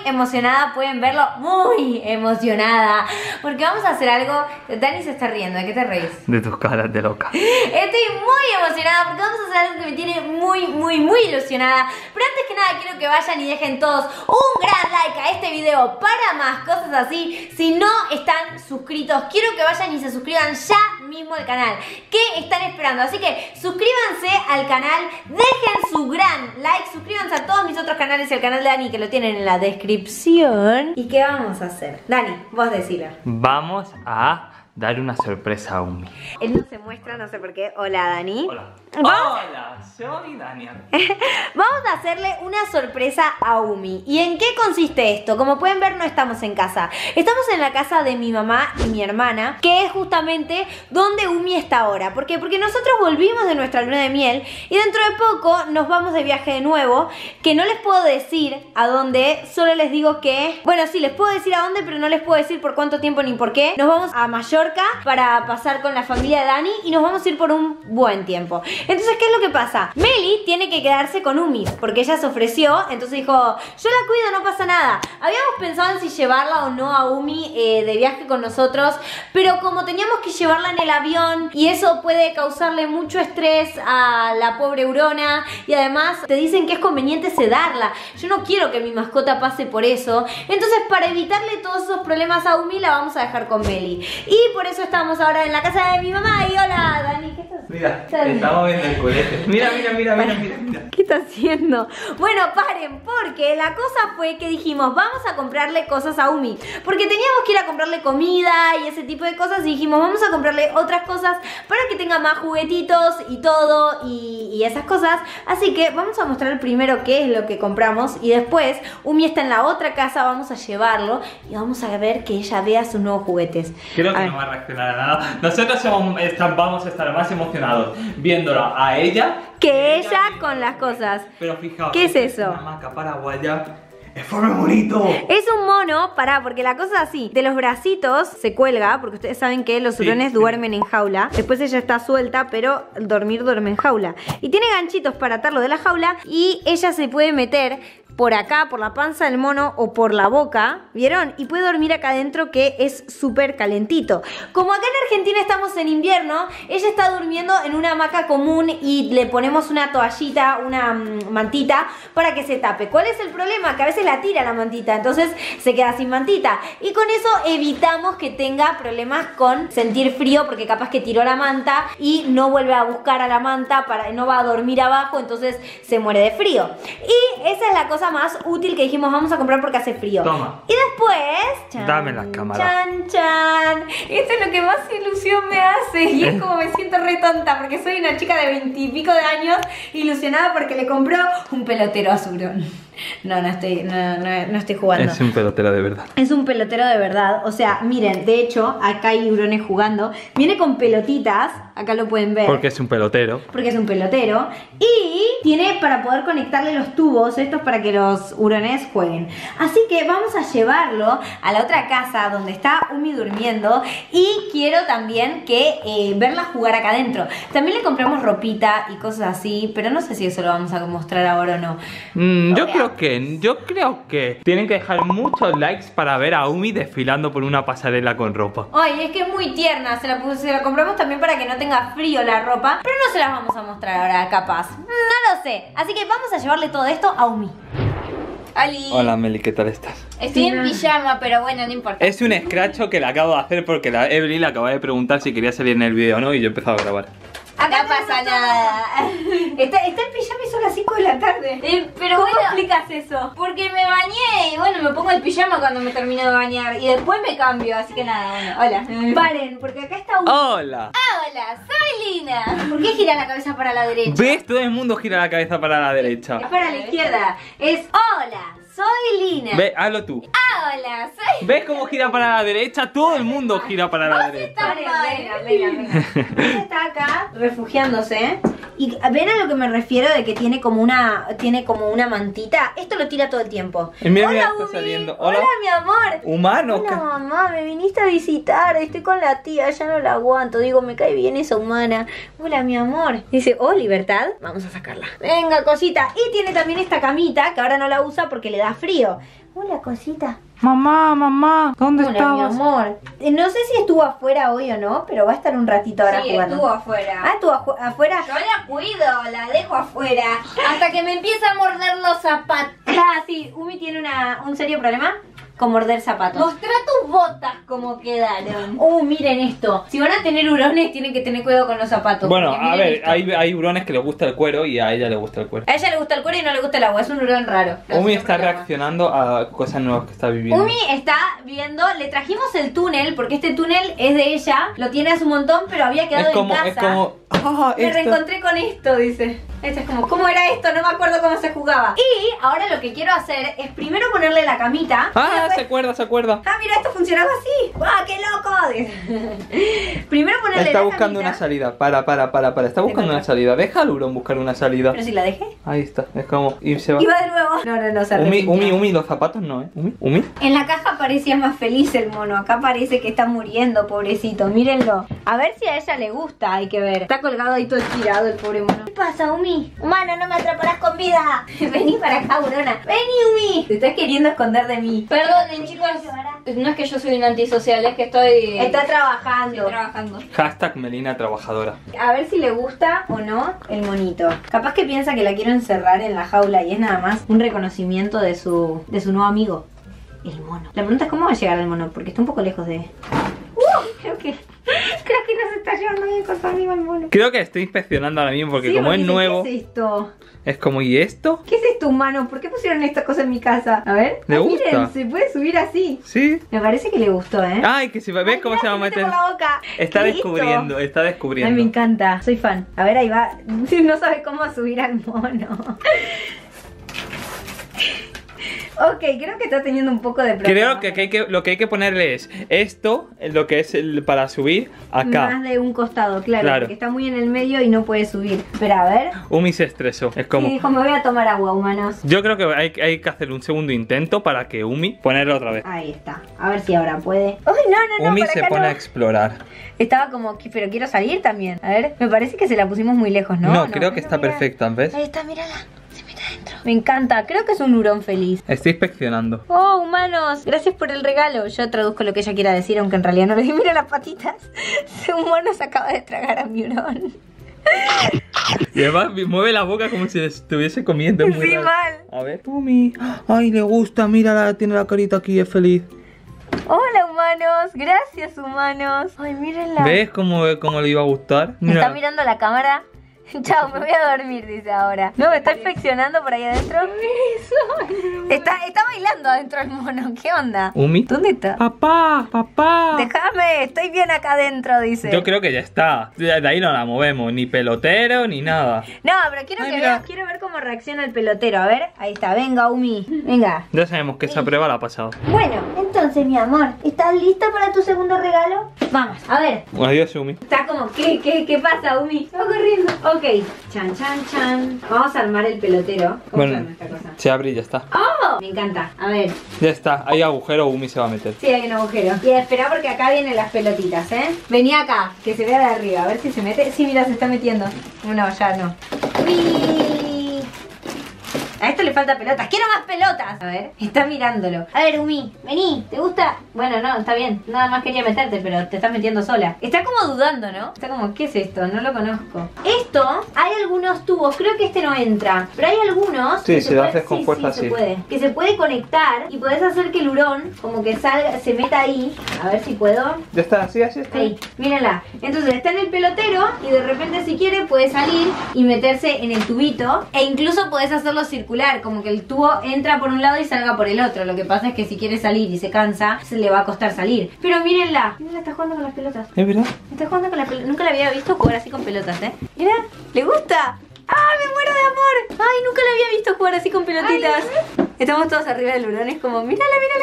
emocionada, pueden verlo, muy emocionada, porque vamos a hacer algo. Dani se está riendo, ¿de qué te reís? De tus caras de loca. Estoy muy emocionada porque vamos a hacer algo que me tiene muy ilusionada. Pero antes que nada quiero que vayan y dejen todos un gran like a este video para más cosas así. Si no están suscritos, quiero que vayan y se suscriban ya mismo al canal. ¿Qué están esperando? Así que suscríbanse al canal, dejen su gran like, suscríbanse a todos mis otros canales y al canal de Dani que lo tienen en la descripción. ¿Y qué vamos a hacer? Dani, vos decilo. Vamos a dar una sorpresa a Umi. Él no se muestra, no sé por qué. Hola, Dani. Hola. Hola, soy Daniel. Vamos a hacerle una sorpresa a Umi. ¿Y en qué consiste esto? Como pueden ver, no estamos en casa. Estamos en la casa de mi mamá y mi hermana, que es justamente donde Umi está ahora. ¿Por qué? Porque nosotros volvimos de nuestra luna de miel y dentro de poco nos vamos de viaje de nuevo, que no les puedo decir a dónde, solo les digo que... Bueno, sí, les puedo decir a dónde, pero no les puedo decir por cuánto tiempo ni por qué. Nos vamos a Mallorca para pasar con la familia de Dani y nos vamos a ir por un buen tiempo. Entonces, ¿qué es lo que pasa? Meli tiene que quedarse con Umi porque ella se ofreció, entonces dijo, yo la cuido, no pasa nada. Habíamos pensado en si llevarla o no a Umi de viaje con nosotros, pero como teníamos que llevarla en el avión y eso puede causarle mucho estrés a la pobre Urona y además te dicen que es conveniente sedarla. Yo no quiero que mi mascota pase por eso, entonces para evitarle todos esos problemas a Umi la vamos a dejar con Meli. Y por eso estamos ahora en la casa de mi mamá. Y hola, Dani, ¿qué estás haciendo? Mira, estamos viendo el cohete. Mira. ¿Qué está haciendo? Bueno, paren, porque la cosa fue que dijimos, vamos a comprarle cosas a Umi, porque teníamos que ir a comprarle comida y ese tipo de cosas, y dijimos, vamos a comprarle otras cosas para que tenga más juguetitos y todo, y esas cosas. Así que vamos a mostrar primero qué es lo que compramos, y después Umi está en la otra casa, vamos a llevarlo y vamos a ver que ella vea sus nuevos juguetes. Creo que no va a reaccionar a nada. Nosotros vamos a estar más emocionados viéndola a ella que ella con las cosas. Pero fijaos, ¿qué es eso? Una hamaca paraguaya. ¡Es muy bonito! Es un mono, porque la cosa es así, de los bracitos se cuelga, porque ustedes saben que los hurones duermen en jaula. Después ella está suelta, pero dormir duerme en jaula. Y tiene ganchitos para atarlo de la jaula y ella se puede meter por acá, por la panza del mono o por la boca, ¿vieron? Y puede dormir acá adentro, que es súper calentito. Como acá en Argentina estamos en invierno, ella está durmiendo en una hamaca común y le ponemos una toallita, una mantita para que se tape. ¿Cuál es el problema? Que a veces la tira la mantita, entonces se queda sin mantita. Y con eso evitamos que tenga problemas con sentir frío, porque capaz que tiró la manta y no vuelve a buscar a la manta, no va a dormir abajo, entonces se muere de frío. Y esa es la cosa más útil que dijimos, vamos a comprar porque hace frío. Toma. Y después, chan, dame la cámara. Chan. Esto es lo que más ilusión me hace. Y es como me siento re tonta, porque soy una chica de 20 y pico de años ilusionada porque le compró un pelotero a Surón. No estoy jugando. Es un pelotero de verdad. Es un pelotero de verdad. O sea, miren, de hecho, acá hay hurones jugando. Viene con pelotitas, acá lo pueden ver. Porque es un pelotero. Porque es un pelotero. Y tiene para poder conectarle los tubos estos para que los hurones jueguen. Así que vamos a llevarlo a la otra casa donde está Umi durmiendo. Y quiero también que verla jugar acá adentro. También le compramos ropita y cosas así, pero no sé si eso lo vamos a mostrar ahora o no. Yo creo que tienen que dejar muchos likes para ver a Umi desfilando por una pasarela con ropa. Ay, es que es muy tierna. Se la compramos también para que no tenga frío la ropa, pero no se las vamos a mostrar ahora, capaz. No lo sé. Así que vamos a llevarle todo esto a Umi. Ali. Hola Meli, ¿qué tal estás? Estoy en pijama, pero bueno, no importa. Es un escracho que le acabo de hacer porque la Evelyn le acaba de preguntar si quería salir en el video o no, y yo he empezado a grabar. Acá no pasa nada. Está en pijama y son las 5 de la tarde. Pero ¿Cómo bueno, explicas eso? porque me bañé y bueno, me pongo el pijama cuando me termino de bañar y después me cambio, así que nada, bueno, hola. Paren, porque acá está Umi. ¡Hola! Hola, soy Lina. ¿Por qué gira la cabeza para la derecha? ¿Ves? Todo el mundo gira la cabeza para la derecha. Es para la izquierda. Es hola, soy Lina. Ve, hazlo tú. Hola, soy... ¿Ves cómo gira para la derecha? Todo el mundo gira para la derecha. estás mal. Venga. Ella está acá refugiándose. Y ven a lo que me refiero de que tiene como una mantita. Esto lo tira todo el tiempo. Mira, Hola, está Umi. saliendo. Hola, mi amor. Humano. Hola, mamá, me viniste a visitar. Estoy con la tía, ya no la aguanto. Digo, me cae bien esa humana. Hola, mi amor. Dice, oh, libertad. Vamos a sacarla. Venga, cosita. Y tiene también esta camita que ahora no la usa porque le da frío. Hola, cosita. Mamá, mamá, ¿dónde Hola, mi estabas? amor. No sé si estuvo afuera hoy o no, pero va a estar un ratito ahora Sí, jugando. estuvo afuera. Ah, estuvo afuera. Yo la cuido, la dejo afuera. Hasta que me empieza a morder los zapatos. Ah, sí, Umi tiene un serio problema con morder zapatos. Mostrá tus botas como quedaron. Miren esto. Si van a tener hurones, tienen que tener cuidado con los zapatos. Bueno, porque a miren ver, esto. hay hurones que les gusta el cuero y a ella le gusta el cuero. A ella le gusta el cuero y no le gusta el agua. Es un hurón raro. Umi está reaccionando a cosas nuevas que está viviendo. Umi está viendo, le trajimos el túnel, porque este túnel es de ella, lo tiene hace un montón, pero había quedado en casa. Es como, Me reencontré con esto, dice. Esto es como, ¿cómo era esto? No me acuerdo cómo se jugaba. Y ahora lo que quiero hacer es primero ponerle la camita. Se acuerda, se acuerda. Ah, mira, esto funcionaba así. ¡Guau, qué loco! Dice. Primero ponerle Está la buscando camita. una salida. Para. Está buscando una salida. Deja al hurón buscar una salida. Pero si la dejé. Ahí está. Es como, y se va. Y va de nuevo. No, se arrepintió. Umi, los zapatos no, ¿eh? Umi. En la caja parecía más feliz el mono. Acá parece que está muriendo, pobrecito. Mírenlo. A ver si a ella le gusta, hay que ver. Está colgado ahí todo estirado el pobre mono. ¿Qué pasa, Umi? Humano, no me atraparás con vida. Vení para acá, Urona. Vení, Umi. Te estás queriendo esconder de mí. Perdonen, chicos. No es que yo soy un antisocial, es que estoy... Está trabajando. Estoy trabajando. Hashtag Melina trabajadora. A ver si le gusta o no el monito. Capaz que piensa que la quiero encerrar en la jaula y es nada más un reconocimiento de su nuevo amigo, el mono. La pregunta es cómo va a llegar al mono, porque está un poco lejos de... Creo que no se está llevando bien con su amigo el mono. Creo que estoy inspeccionando ahora mismo porque Sí, como porque es dice, nuevo, ¿qué es esto? es como, ¿y esto? ¿Qué es esto, humano? ¿Por qué pusieron esta cosa en mi casa? A ver. ¿Le gusta? Miren, se puede subir así. Sí. Me parece que le gustó, ¿eh? Ay, que si ves Ay, cómo mirá, se va a mete meter. por la boca. Está ¿Qué es esto? descubriendo, está Ay, me descubriendo. encanta, soy fan. A ver, ahí va. No sabe cómo subir al mono. Ok, creo que está teniendo un poco de problema. Creo que, lo que hay que ponerle es esto, lo que es para subir, acá. Más de un costado, claro, Claro. porque está muy en el medio y no puede subir. Espera, a ver. Umi se estresó. Es como. Y dijo, me voy a tomar agua, humanos. Yo creo que hay que hacer un segundo intento para que Umi ponerlo otra vez. Ahí está. A ver si ahora puede. ¡Ay, no! Umi por se acá pone no. a explorar. Estaba como, pero quiero salir también. A ver, me parece que se la pusimos muy lejos, ¿no? No, creo que está mira. perfecta, ¿ves? Ahí está, mírala. Se mete adentro. Me encanta. Creo que es un hurón feliz. Estoy inspeccionando. Oh, humanos, gracias por el regalo. Yo traduzco lo que ella quiera decir, aunque en realidad no le di. Mira las patitas. Un mono se acaba de tragar a mi hurón. Y además mueve la boca como si le estuviese comiendo. Es muy Sí, raro. mal. A ver. Umi. Ay, le gusta. Mírala, tiene la carita aquí, es feliz. Hola, humanos. Gracias, humanos. Ay, mírenla. ¿Ves cómo le iba a gustar? Me está mirando la cámara. Chao, me voy a dormir, dice ahora. No, me está inspeccionando por ahí adentro. Está bailando adentro el mono. ¿Qué onda? Umi. ¿Dónde está? Papá. Déjame, estoy bien acá adentro, dice. Yo creo que ya está. De ahí no la movemos. Ni pelotero, ni nada. No, pero quiero Ay, que mira. veas, quiero ver cómo reacciona el pelotero. A ver, ahí está. Venga, Umi. Venga. Ya sabemos que esa prueba la ha pasado. Bueno, entonces, mi amor, ¿estás lista para tu segundo regalo? Vamos, a ver. Adiós, Umi. Está como, ¿qué pasa, Umi? Va corriendo. Ok, chan. Vamos a armar el pelotero. ¿Cómo se Bueno, arma esta cosa? se abre y ya está. ¡Oh! Me encanta. A ver, Ya está. Hay agujero, Umi se va a meter. sí, hay un agujero. Y espera porque acá vienen las pelotitas, ¿eh? Vení acá, que se vea de arriba. A ver si se mete. Sí, mira, se está metiendo. No, ya no. ¡Uy! A esto le falta pelotas. ¡Quiero más pelotas! A ver, está mirándolo. A ver, Umi, vení. ¿Te gusta? Bueno, no, está bien. Nada más quería meterte, pero te estás metiendo sola. Está como dudando, ¿no? Está como, ¿qué es esto? No lo conozco. Esto, hay algunos tubos. Creo que este no entra. Pero hay algunos... Sí, que si se lo puede- haces con fuerza, se sí. puede. Que se puede conectar y podés hacer que el hurón como que salga, se meta ahí. A ver si puedo. Ya está, así está. Ahí, mírenla. Entonces está en el pelotero y de repente si quiere puede salir y meterse en el tubito. E incluso podés hacerlo circular, como que el tubo entra por un lado y salga por el otro. Lo que pasa es que si quiere salir y se cansa, se le va a costar salir. Pero mírenla. Mírenla, está jugando con las pelotas. ¿Es verdad? Está jugando con las pelotas. Nunca la había visto jugar así con pelotas, ¿eh? Mira, ¿le gusta? ¡Ah, me muero de amor! ¡Ay, nunca la había visto jugar así con pelotitas! Estamos todos arriba del hurón, es como, mírala.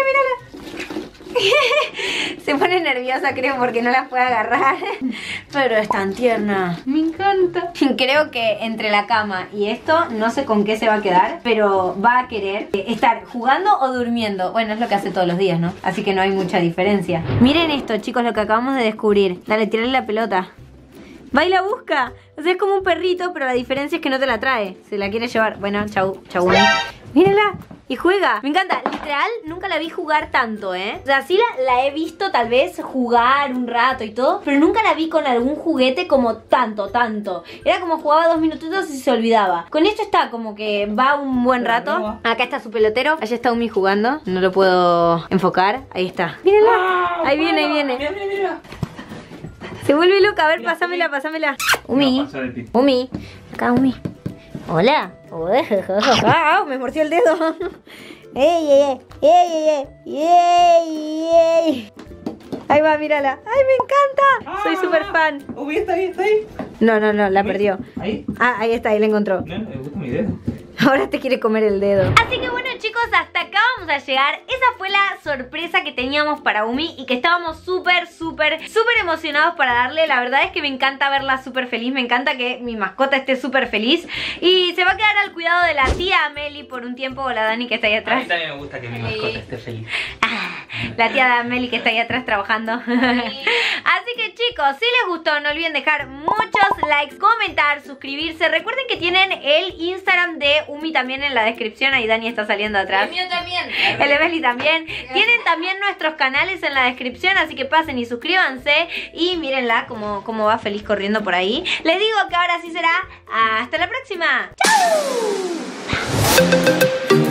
Se pone nerviosa, creo, porque no las puede agarrar. Pero es tan tierna. Me encanta. Creo que entre la cama y esto, no sé con qué se va a quedar, pero va a querer estar jugando o durmiendo. Bueno, es lo que hace todos los días, ¿no? Así que no hay mucha diferencia. Miren esto, chicos, lo que acabamos de descubrir. Dale, tirale la pelota. Va y la busca. O sea, es como un perrito, pero la diferencia es que no te la trae. Se la quiere llevar. Bueno, chau. Mírala. y juega. Me encanta. Literal, nunca la vi jugar tanto, ¿eh? O sea, sí la he visto tal vez jugar un rato y todo, pero nunca la vi con algún juguete como tanto. Era como jugaba 2 minutitos y se olvidaba. Con esto está como que va un buen rato. Acá está su pelotero. Allá está Umi jugando. No lo puedo enfocar. Ahí está. Mírenla. Ahí viene, Mira. Se vuelve loca. A ver, pásamela. Umi. Umi. Acá, Umi. Hola. Me mordió el dedo. ¡Ey! Ahí va, mírala. ¡Ay, me encanta! Soy súper fan. Umi, está ahí. No, la perdió. ¿Ahí? Ah, ahí está, ahí la encontró. No, me gusta mi dedo. Ahora te quiere comer el dedo. Así que bueno, chicos, hasta acá vamos a llegar. Esa fue la sorpresa que teníamos para Umi y que estábamos súper emocionados para darle. La verdad es que me encanta verla súper feliz. Me encanta que mi mascota esté súper feliz. Y se va a quedar al cuidado de la tía Meli por un tiempo. O la Dani que está ahí A atrás. mí también me gusta que mi mascota esté feliz. La tía Meli que está ahí atrás trabajando. Así que chicos, si les gustó, no olviden dejar muchos likes, comentar, suscribirse. Recuerden que tienen el Instagram de Umi también en la descripción. Ahí Dani está saliendo atrás. El mío también. El de Meli también. Tienen también nuestros canales en la descripción, así que pasen y suscríbanse. Y mírenla como va feliz corriendo por ahí. Les digo que ahora sí será. Hasta la próxima. ¡Chau!